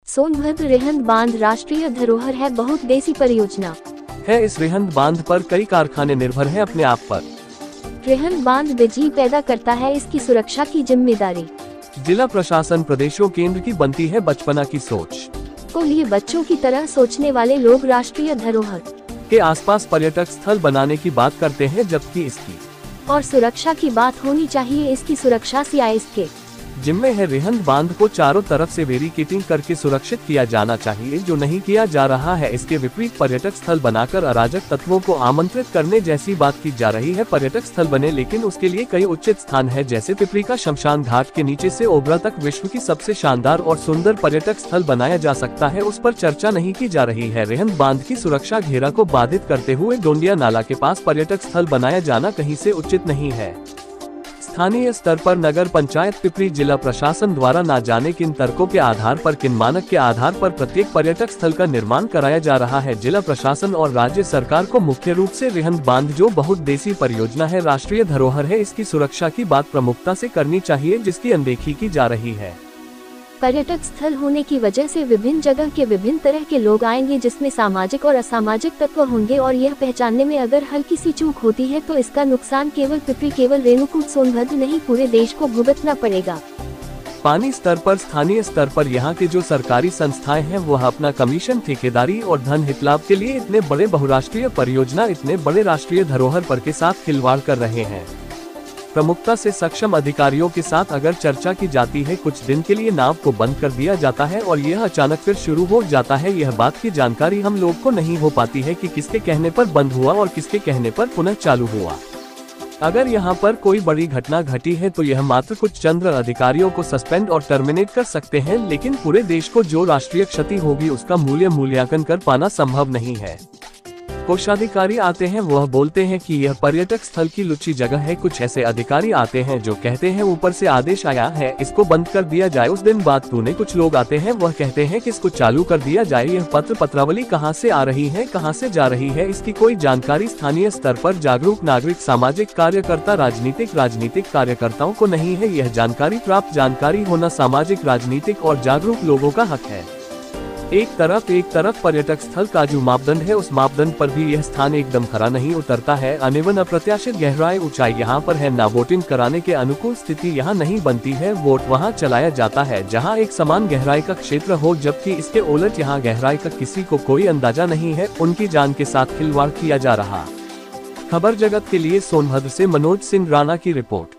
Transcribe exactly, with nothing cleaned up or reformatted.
सोनभद्र रेहंद बांध राष्ट्रीय धरोहर है, बहुत देसी परियोजना है। इस रेहंद बांध पर कई कारखाने निर्भर हैं अपने आप पर। रेहंद बांध बिजली पैदा करता है, इसकी सुरक्षा की जिम्मेदारी जिला प्रशासन प्रदेशों केंद्र की बनती है बचपना की सोच को लिए बच्चों की तरह सोचने वाले लोग राष्ट्रीय धरोहर के आसपास पर्यटक स्थल बनाने की बात करते हैं, जबकि इसकी और सुरक्षा की बात होनी चाहिए। इसकी सुरक्षा सीआईएस के जिम्मे है। रेहंद बांध को चारों तरफ से बैरिकेडिंग करके सुरक्षित किया जाना चाहिए, जो नहीं किया जा रहा है। इसके विपरीत पर्यटक स्थल बनाकर अराजक तत्वों को आमंत्रित करने जैसी बात की जा रही है। पर्यटक स्थल बने, लेकिन उसके लिए कई उचित स्थान है, जैसे पिपरी का शमशान घाट के नीचे से ओबरा तक विश्व की सबसे शानदार और सुंदर पर्यटक स्थल बनाया जा सकता है, उस पर चर्चा नहीं की जा रही है। रेहंद बांध की सुरक्षा घेरा को बाधित करते हुए डोंडिया नाला के पास पर्यटक स्थल बनाया जाना कहीं से उचित नहीं है। स्थानीय स्तर पर नगर पंचायत पिपरी जिला प्रशासन द्वारा न जाने किन तर्कों के आधार पर, किन मानक के आधार पर प्रत्येक पर्यटक स्थल का निर्माण कराया जा रहा है। जिला प्रशासन और राज्य सरकार को मुख्य रूप से रेहंद बांध, जो बहुत देसी परियोजना है, राष्ट्रीय धरोहर है, इसकी सुरक्षा की बात प्रमुखता से करनी चाहिए, जिसकी अनदेखी की जा रही है। पर्यटक स्थल होने की वजह से विभिन्न जगह के विभिन्न तरह के लोग आएंगे, जिसमें सामाजिक और असामाजिक तत्व होंगे, और यह पहचानने में अगर हल्की सी चूक होती है तो इसका नुकसान केवल पिपरी, केवल रेणुकूट सोनभद्र नहीं, पूरे देश को भुगतना पड़ेगा। पानी स्तर पर, स्थानीय स्तर पर यहाँ के जो सरकारी संस्थाएं हैं, वह अपना कमीशन, ठेकेदारी और धन हितलाभ के लिए इतने बड़े बहुराष्ट्रीय परियोजना, इतने बड़े राष्ट्रीय धरोहर पर के साथ खिलवाड़ कर रहे हैं। प्रमुखता से सक्षम अधिकारियों के साथ अगर चर्चा की जाती है, कुछ दिन के लिए नाव को बंद कर दिया जाता है और यह अचानक फिर शुरू हो जाता है। यह बात की जानकारी हम लोग को नहीं हो पाती है कि किसके कहने पर बंद हुआ और किसके कहने पर पुनः चालू हुआ। अगर यहाँ पर कोई बड़ी घटना घटी है तो यह मात्र कुछ चंद अधिकारियों को सस्पेंड और टर्मिनेट कर सकते हैं, लेकिन पूरे देश को जो राष्ट्रीय क्षति होगी उसका मूल्य मूल्यांकन कर पाना संभव नहीं है। कोषाधिकारी आते हैं, वह बोलते हैं कि यह पर्यटक स्थल की लुच्ची जगह है। कुछ ऐसे अधिकारी आते हैं जो कहते हैं ऊपर से आदेश आया है, इसको बंद कर दिया जाए, उस दिन बात तूने। कुछ लोग आते हैं, वह कहते हैं कि इसको चालू कर दिया जाए। यह पत्र पत्रावली कहां से आ रही है, कहां से जा रही है, इसकी कोई जानकारी स्थानीय स्तर पर जागरूक नागरिक, सामाजिक कार्यकर्ता, राजनीतिक राजनीतिक कार्यकर्ताओं को नहीं है। यह जानकारी प्राप्त जानकारी होना सामाजिक, राजनीतिक और जागरूक लोगों का हक है। एक तरफ एक तरफ पर्यटक स्थल का जो मापदंड है, उस मापदंड पर भी यह स्थान एकदम खरा नहीं उतरता है। अनिवन अप्रत्याशित गहराई, ऊंचाई यहाँ पर है, ना वोटिंग कराने के अनुकूल स्थिति यहाँ नहीं बनती है। वोट वहाँ चलाया जाता है जहाँ एक समान गहराई का क्षेत्र हो, जबकि इसके उलट यहाँ गहराई का किसी को कोई अंदाजा नहीं है। उनकी जान के साथ खिलवाड़ किया जा रहा। खबर जगत के लिए सोनभद्र से मनोज सिंह राणा की रिपोर्ट।